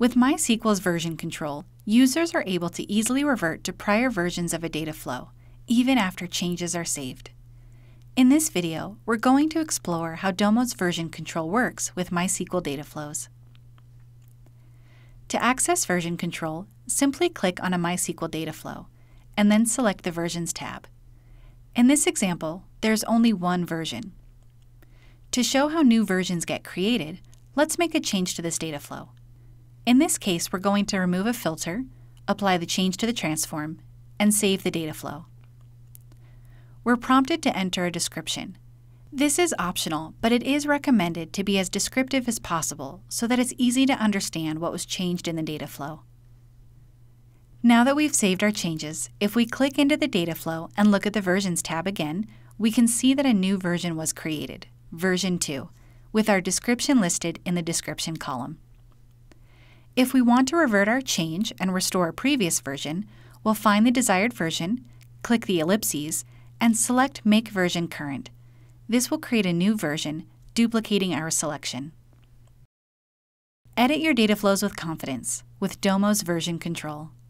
With MySQL's version control, users are able to easily revert to prior versions of a data flow, even after changes are saved. In this video, we're going to explore how Domo's version control works with MySQL DataFlows. To access version control, simply click on a MySQL DataFlow, and then select the Versions tab. In this example, there's only one version. To show how new versions get created, let's make a change to this data flow. In this case, we're going to remove a filter, apply the change to the transform, and save the data flow. We're prompted to enter a description. This is optional, but it is recommended to be as descriptive as possible so that it's easy to understand what was changed in the data flow. Now that we've saved our changes, if we click into the data flow and look at the Versions tab again, we can see that a new version was created, version 2, with our description listed in the description column. If we want to revert our change and restore a previous version, we'll find the desired version, click the ellipses, and select Make Version Current. This will create a new version, duplicating our selection. Edit your data flows with confidence with Domo's version control.